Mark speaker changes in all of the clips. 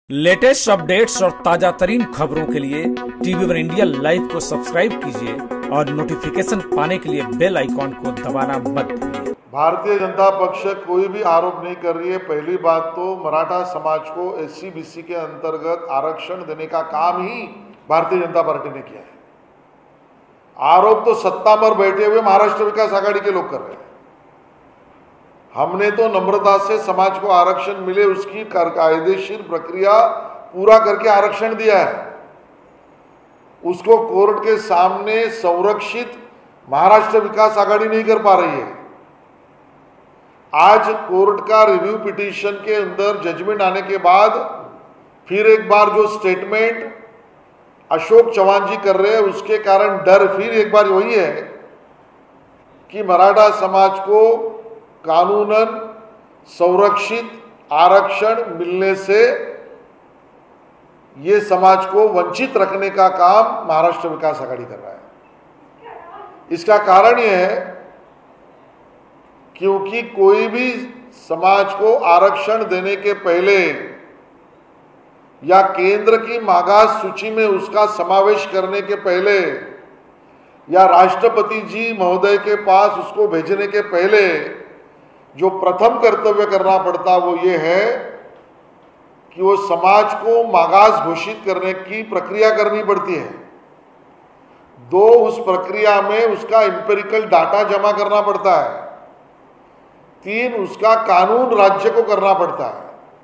Speaker 1: Latest updates और ताजा तरीन खबरों के लिए टीवी1 इंडिया लाइव को सब्सक्राइब कीजिए और नोटिफिकेशन पाने के लिए बेल आइकॉन को दबाना मत भूलिए।
Speaker 2: भारतीय जनता पक्ष कोई भी आरोप नहीं कर रही है। पहली बात तो मराठा समाज को SC/BC के अंतर्गत आरक्षण देने का काम ही भारतीय जनता पार्टी ने किया है। आरोप तो सत्ता पर बैठे हुए महाराष्ट्र विकास आघाड़ी के लोग कर रहे हैं। हमने तो नम्रता से समाज को आरक्षण मिले उसकी कायदेशीर प्रक्रिया पूरा करके आरक्षण दिया है। उसको कोर्ट के सामने संरक्षित महाराष्ट्र विकास आघाड़ी नहीं कर पा रही है। आज कोर्ट का रिव्यू पिटीशन के अंदर जजमेंट आने के बाद फिर एक बार जो स्टेटमेंट अशोक चौहान जी कर रहे हैं उसके कारण डर फिर एक बार वही है कि मराठा समाज को कानूनन संरक्षित आरक्षण मिलने से ये समाज को वंचित रखने का काम महाराष्ट्र विकास आघाड़ी कर रहा है। इसका कारण यह है क्योंकि कोई भी समाज को आरक्षण देने के पहले या केंद्र की मागास सूची में उसका समावेश करने के पहले या राष्ट्रपति जी महोदय के पास उसको भेजने के पहले जो प्रथम कर्तव्य करना पड़ता वो ये है कि वो समाज को मागास घोषित करने की प्रक्रिया करनी पड़ती है। दो, उस प्रक्रिया में उसका एम्पिरिकल डाटा जमा करना पड़ता है। तीन, उसका कानून राज्य को करना पड़ता है।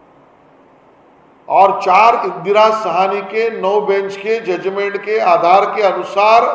Speaker 2: और चार, इंदिरा साहनी के 9 बेंच के जजमेंट के आधार के अनुसार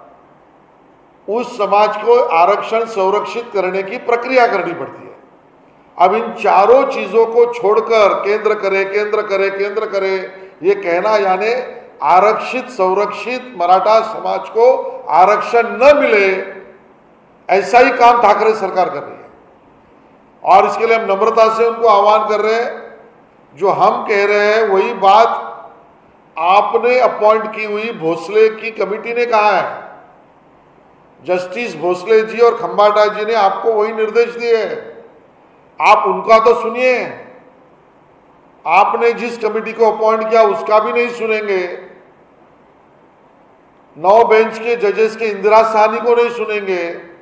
Speaker 2: उस समाज को आरक्षण संरक्षित करने की प्रक्रिया करनी पड़ती है। अब इन चारों चीजों को छोड़कर केंद्र करे ये कहना, यानी आरक्षित संरक्षित मराठा समाज को आरक्षण न मिले, ऐसा ही काम ठाकरे सरकार कर रही है। और इसके लिए हम नम्रता से उनको आह्वान कर रहे हैं, जो हम कह रहे हैं वही बात आपने अपॉइंट की हुई भोसले की कमेटी ने कहा है। जस्टिस भोसले जी और खंबाटा जी ने आपको वही निर्देश दिए हैं। आप उनका तो सुनिए। आपने जिस कमेटी को अपॉइंट किया उसका भी नहीं सुनेंगे। 9 बेंच के जजेस के इंदिरा साहनी को नहीं सुनेंगे।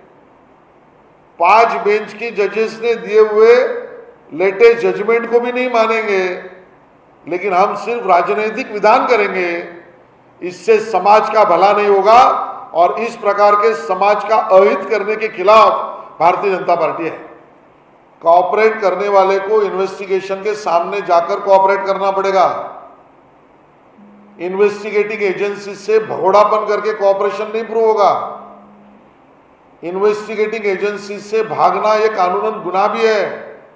Speaker 2: 5 बेंच की जजेस ने दिए हुए लेटेस्ट जजमेंट को भी नहीं मानेंगे। लेकिन हम सिर्फ राजनीतिक विधान करेंगे। इससे समाज का भला नहीं होगा और इस प्रकार के समाज का अहित करने के खिलाफ भारतीय जनता पार्टी है। कोऑपरेट करने वाले को इन्वेस्टिगेशन के सामने जाकर कोऑपरेट करना पड़ेगा। इन्वेस्टिगेटिंग एजेंसी से भगोड़ापन करके कोऑपरेशन नहीं प्रूव होगा। इन्वेस्टिगेटिंग एजेंसी से भागना यह कानूनन गुनाह भी है।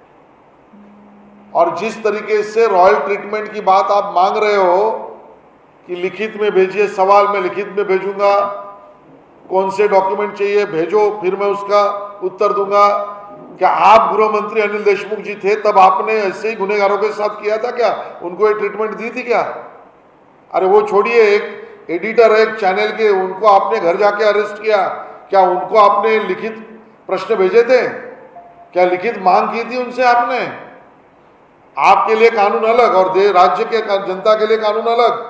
Speaker 2: और जिस तरीके से रॉयल ट्रीटमेंट की बात आप मांग रहे हो कि लिखित में भेजिए, सवाल मैं लिखित में भेजूंगा, कौन से डॉक्यूमेंट चाहिए भेजो, फिर मैं उसका उत्तर दूंगा। क्या आप गृह मंत्री अनिल देशमुख जी थे तब आपने ऐसे ही गुनहगारों के साथ किया था क्या? उनको ये ट्रीटमेंट दी थी क्या? अरे वो छोड़िए, एक एडिटर है एक चैनल के, उनको आपने घर जाके अरेस्ट किया, क्या उनको आपने लिखित प्रश्न भेजे थे? क्या लिखित मांग की थी उनसे आपने? आपके लिए कानून अलग और राज्य के जनता के लिए कानून अलग।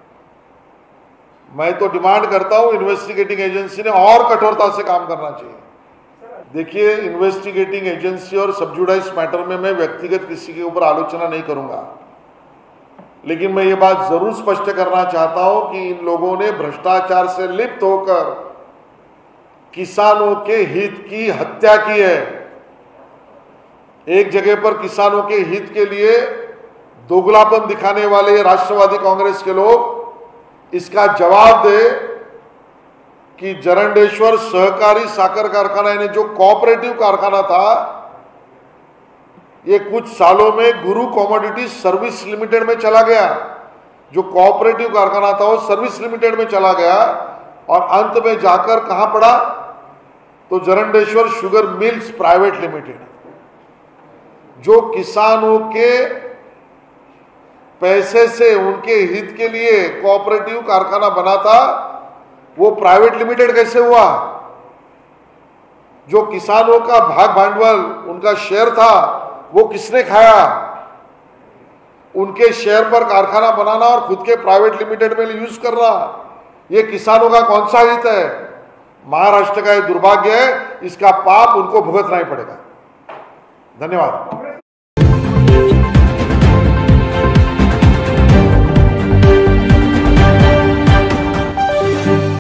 Speaker 2: मैं तो डिमांड करता हूं इन्वेस्टिगेटिंग एजेंसी ने और कठोरता से काम करना चाहिए। देखिए, इन्वेस्टिगेटिंग एजेंसी और सबजुडाइज मैटर में मैं व्यक्तिगत किसी के ऊपर आलोचना नहीं करूंगा, लेकिन मैं ये बात जरूर स्पष्ट करना चाहता हूं कि इन लोगों ने भ्रष्टाचार से लिप्त होकर किसानों के हित की हत्या की है। एक जगह पर किसानों के हित के लिए दोगलापन दिखाने वाले राष्ट्रवादी कांग्रेस के लोग इसका जवाब दे कि जरंडेश्वर सहकारी साकर कारखाना, यानी जो कोऑपरेटिव कारखाना था, ये कुछ सालों में गुरु कमोडिटी सर्विस लिमिटेड में चला गया। जो कोऑपरेटिव कारखाना था वो सर्विस लिमिटेड में चला गया और अंत में जाकर कहां पड़ा? तो Jarandeshwar sugar mills private limited, जो किसानों के पैसे से उनके हित के लिए कोऑपरेटिव कारखाना बना था, वो प्राइवेट लिमिटेड कैसे हुआ? जो किसानों का भाग भांडवल, उनका शेयर था, वो किसने खाया? उनके शेयर पर कारखाना बनाना और खुद के प्राइवेट लिमिटेड में यूज करना, ये किसानों का कौन सा हित है? महाराष्ट्र का ये दुर्भाग्य है, इसका पाप उनको भुगतना ही पड़ेगा। धन्यवाद।